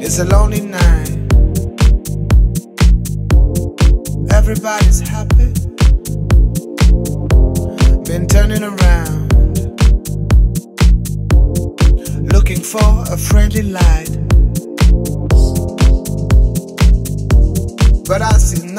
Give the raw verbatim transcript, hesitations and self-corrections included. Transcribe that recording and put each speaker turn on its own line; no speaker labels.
It's a lonely night. Everybody's happy. Been turning around, looking for a friendly light, but I see